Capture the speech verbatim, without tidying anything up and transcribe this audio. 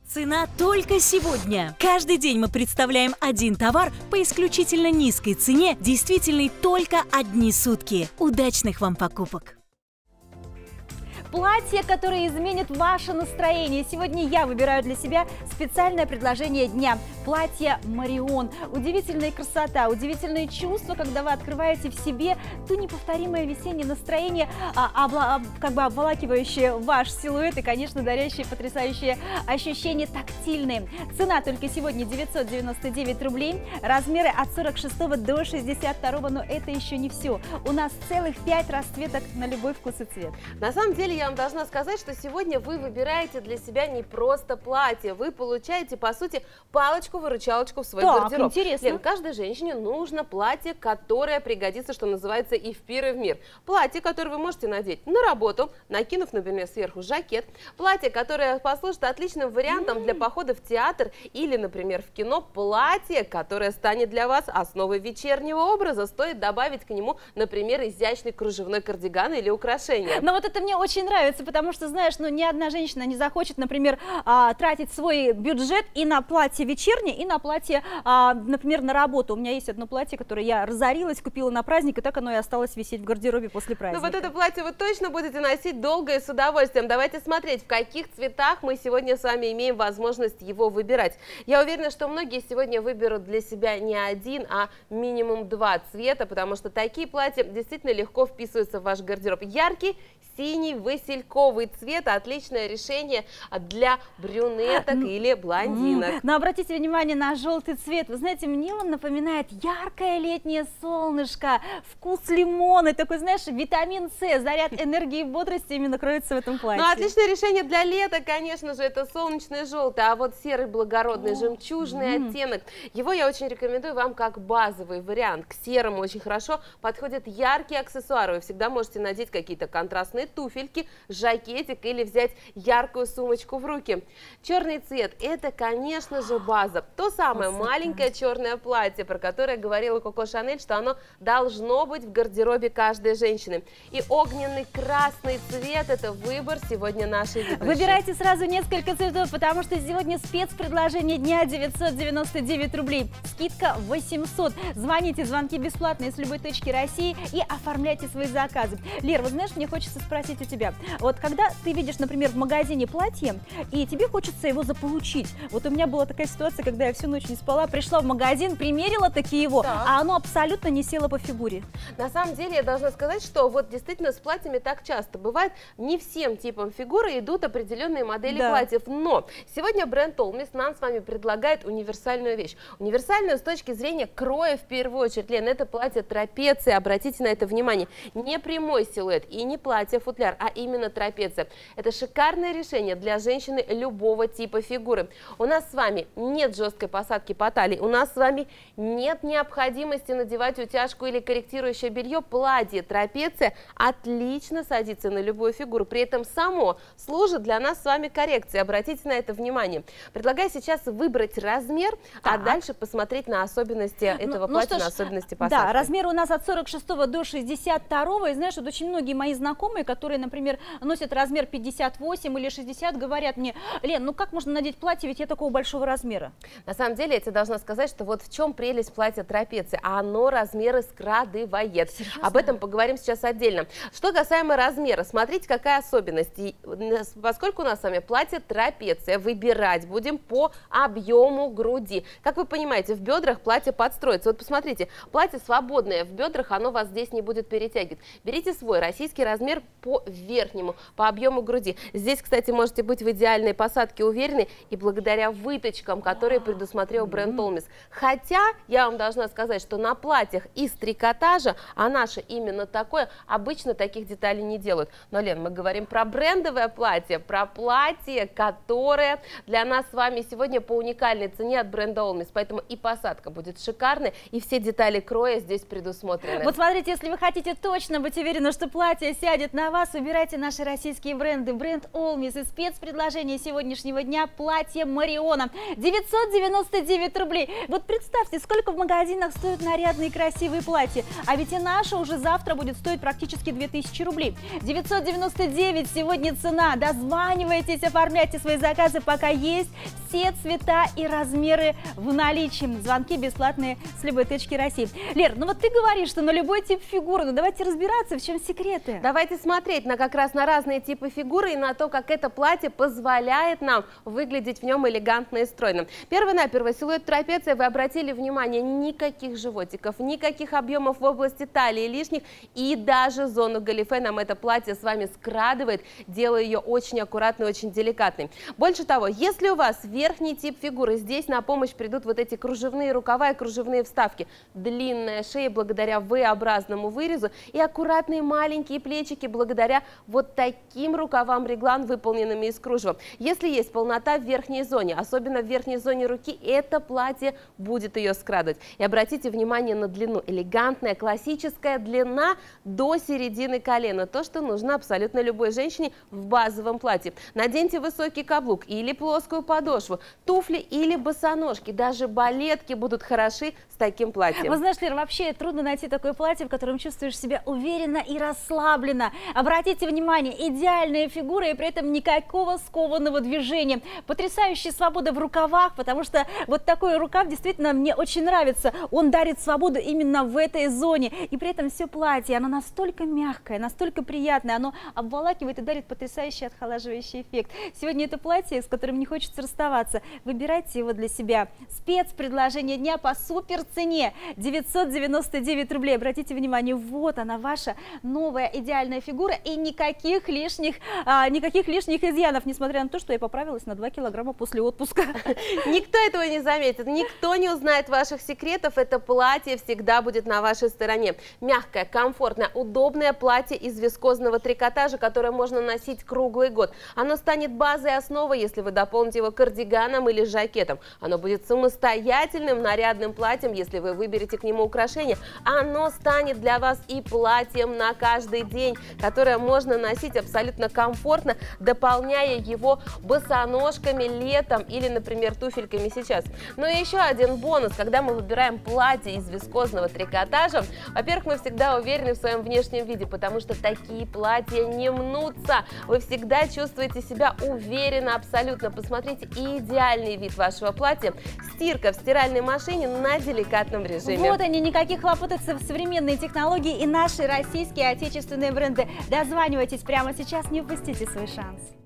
Цена только сегодня. Каждый день мы представляем один товар по исключительно низкой цене, действительной только одни сутки. Удачных вам покупок! Платье, которое изменит ваше настроение. Сегодня я выбираю для себя специальное предложение дня. Платье Марион. Удивительная красота, удивительное чувство, когда вы открываете в себе то неповторимое весеннее настроение, а, обла, как бы обволакивающее ваш силуэт и, конечно, дарящее потрясающее ощущение тактильные. Цена только сегодня девятьсот девяносто девять рублей. Размеры от сорок шестого до шестьдесят второго, но это еще не все. У нас целых пять расцветок на любой вкус и цвет. На самом деле, я вам должна сказать, что сегодня вы выбираете для себя не просто платье, вы получаете, по сути, палочку-выручалочку в свой так, гардероб. Интересно. Лен, каждой женщине нужно платье, которое пригодится, что называется, и в пир, и в мир. Платье, которое вы можете надеть на работу, накинув, например, сверху жакет. Платье, которое послужит отличным вариантом mm. для похода в театр или, например, в кино. Платье, которое станет для вас основой вечернего образа. Стоит добавить к нему, например, изящный кружевной кардиган или украшение. Но вот это мне очень нравится, потому что, знаешь, ну ни одна женщина не захочет, например, а, тратить свой бюджет и на платье вечернее, и на платье, а, например, на работу. У меня есть одно платье, которое я разорилась, купила на праздник, и так оно и осталось висеть в гардеробе после праздника. Ну вот это платье вы точно будете носить долго и с удовольствием. Давайте смотреть, в каких цветах мы сегодня с вами имеем возможность его выбирать. Я уверена, что многие сегодня выберут для себя не один, а минимум два цвета, потому что такие платья действительно легко вписываются в ваш гардероб. Яркий синий васильковый цвет – отличное решение для брюнеток или блондинок. Но обратите внимание на желтый цвет. Вы знаете, мне он напоминает яркое летнее солнышко, вкус лимона, такой, знаешь, витамин С, заряд энергии и бодрости именно кроется в этом платье. Ну, отличное решение для лета, конечно же, это солнечный желтый, а вот серый благородный, О, жемчужный mm. оттенок. Его я очень рекомендую вам как базовый вариант. К серому очень хорошо подходят яркие аксессуары. Вы всегда можете надеть какие-то контрастные туфельки, жакетик или взять яркую сумочку в руки. Черный цвет – это, конечно же, база. То самое Красота. маленькое черное платье, про которое говорила Коко Шанель, что оно должно быть в гардеробе каждой женщины. И огненный красный цвет – это выбор сегодня нашей ведущей. Выбирайте сразу несколько цветов, потому что сегодня спецпредложение дня девятьсот девяносто девять рублей. Скидка восемьсот. Звоните, звонки бесплатные с любой точки России и оформляйте свои заказы. Лер, вот знаешь, мне хочется спросить, спросить у тебя, вот когда ты видишь, например, в магазине платье, и тебе хочется его заполучить, вот у меня была такая ситуация, когда я всю ночь не спала, пришла в магазин, примерила таки его, так. а оно абсолютно не село по фигуре. На самом деле, я должна сказать, что вот действительно с платьями так часто бывает, не всем типам фигуры идут определенные модели да. платьев, но сегодня бренд Olmis нам с вами предлагает универсальную вещь. Универсальную с точки зрения кроя в первую очередь. Лен, это платье трапеции, обратите на это внимание, не прямой силуэт и не платье футляр, а именно трапеция. Это шикарное решение для женщины любого типа фигуры. У нас с вами нет жесткой посадки по талии, у нас с вами нет необходимости надевать утяжку или корректирующее белье. Платье трапеция отлично садится на любую фигуру, при этом само служит для нас с вами коррекцией. Обратите на это внимание. Предлагаю сейчас выбрать размер, так. а дальше посмотреть на особенности этого ну, платья, ну, на особенности посадки. Да, размер у нас от сорок шестого до шестьдесят второго, и знаешь, вот очень многие мои знакомые, которые, например, носят размер пятьдесят восемь или шестьдесят, говорят мне: Лен, ну как можно надеть платье, ведь я такого большого размера? На самом деле, я тебе должна сказать, что вот в чем прелесть платья трапеции, оно размеры скрадывает. Серьезно? Об этом поговорим сейчас отдельно. Что касаемо размера, смотрите, какая особенность. И поскольку у нас с вами платье трапеция, выбирать будем по объему груди. Как вы понимаете, в бедрах платье подстроится. Вот посмотрите, платье свободное в бедрах, оно вас здесь не будет перетягивать. Берите свой российский размер по верхнему, по объему груди. Здесь, кстати, можете быть в идеальной посадке уверены и благодаря выточкам, которые предусмотрел бренд Olmis. Хотя, я вам должна сказать, что на платьях из трикотажа, а наше именно такое, обычно таких деталей не делают. Но, Лен, мы говорим про брендовое платье, про платье, которое для нас с вами сегодня по уникальной цене от бренда Olmis. Поэтому и посадка будет шикарной, и все детали кроя здесь предусмотрены. Вот смотрите, если вы хотите точно быть уверены, что платье сядет на на вас. Выбирайте наши российские бренды. Бренд Олмис и спецпредложение сегодняшнего дня – платье Мариона. девятьсот девяносто девять рублей. Вот представьте, сколько в магазинах стоят нарядные красивые платья. А ведь и наше уже завтра будет стоить практически две тысячи рублей. девятьсот девяносто девять сегодня цена. Дозванивайтесь, оформляйте свои заказы, пока есть все цвета и размеры в наличии. Звонки бесплатные с любой точки России. Лер, ну вот ты говоришь, что на любой тип фигуры. Ну давайте разбираться, в чем секреты. Давайте смотреть на как раз на разные типы фигуры и на то, как это платье позволяет нам выглядеть в нем элегантно и стройно. Первонаперво силуэт трапеции, вы обратили внимание, никаких животиков, никаких объемов в области талии лишних, и даже зону галифе нам это платье с вами скрадывает, делая ее очень аккуратной, очень деликатной. Больше того, если у вас верхний тип фигуры, здесь на помощь придут вот эти кружевные рукава и кружевные вставки, длинная шея благодаря V-образному вырезу и аккуратные маленькие плечики благодаря вот таким рукавам реглан, выполненными из кружева. Если есть полнота в верхней зоне, особенно в верхней зоне руки, это платье будет ее скрадывать. И обратите внимание на длину. Элегантная, классическая длина до середины колена. То, что нужно абсолютно любой женщине в базовом платье. Наденьте высокий каблук или плоскую подошву, туфли или босоножки. Даже балетки будут хороши с таким платьем. Вы знаешь, Лера, вообще трудно найти такое платье, в котором чувствуешь себя уверенно и расслабленно. Обратите внимание, идеальная фигура и при этом никакого скованного движения. Потрясающая свобода в рукавах, потому что вот такой рукав действительно мне очень нравится. Он дарит свободу именно в этой зоне. И при этом все платье, оно настолько мягкое, настолько приятное, оно обволакивает и дарит потрясающий отхолаживающий эффект. Сегодня это платье, с которым не хочется расставаться. Выбирайте его для себя. Спецпредложение дня по супер цене девятьсот девяносто девять рублей. Обратите внимание, вот она, ваша новая идеальная фигура, и никаких лишних, а, никаких лишних изъянов, несмотря на то, что я поправилась на два килограмма после отпуска. Никто этого не заметит, никто не узнает ваших секретов. Это платье всегда будет на вашей стороне. Мягкое, комфортное, удобное платье из вискозного трикотажа, которое можно носить круглый год. Оно станет базой и основой, если вы дополните его кардиганом или жакетом. Оно будет самостоятельным нарядным платьем, если вы выберете к нему украшения. Оно станет для вас и платьем на каждый день, которое можно носить абсолютно комфортно, дополняя его босоножками летом или, например, туфельками сейчас. Но и еще один бонус, когда мы выбираем платье из вискозного трикотажа, во-первых, мы всегда уверены в своем внешнем виде, потому что такие платья не мнутся. Вы всегда чувствуете себя уверенно абсолютно. Посмотрите, идеальный вид вашего платья. Стирка в стиральной машине на деликатном режиме. Вот они, никаких хлопот, современные технологии и наши российские отечественные бренды. Дозванивайтесь прямо сейчас, не упустите свой шанс.